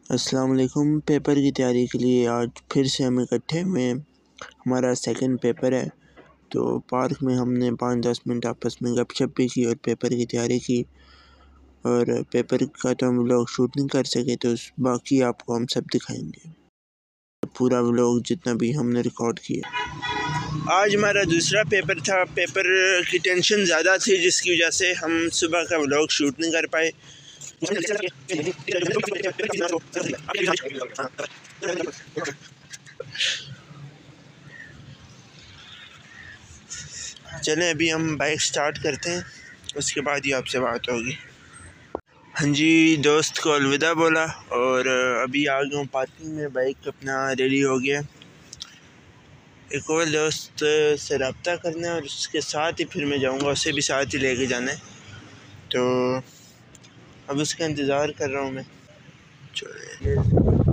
अस्सलाम वालेकुम। पेपर की तैयारी के लिए आज फिर से हम इकट्ठे हुए हैं। हमारा सेकंड पेपर है, तो पार्क में हमने 5-10 मिनट आपस में गपशप भी की और पेपर की तैयारी की। और पेपर का तो हम व्लॉग शूट नहीं कर सके, तो बाकी आपको हम सब दिखाएंगे, पूरा व्लॉग जितना भी हमने रिकॉर्ड किया। आज हमारा दूसरा पेपर था। पेपर की टेंशन ज़्यादा थी, जिसकी वजह से हम सुबह का व्लॉग शूट नहीं कर पाए। चलें अभी हम बाइक स्टार्ट करते हैं, उसके बाद ही आपसे बात होगी। हाँ जी, दोस्त को अलविदा बोला और अभी आ गया हूँ पार्किंग में। बाइक अपना रेडी हो गया। एक और दोस्त से रब्ता करना है और उसके साथ ही फिर मैं जाऊँगा, उसे भी साथ ही लेके जाना है, तो अब उसका इंतज़ार कर रहा हूँ मैं। चलिए।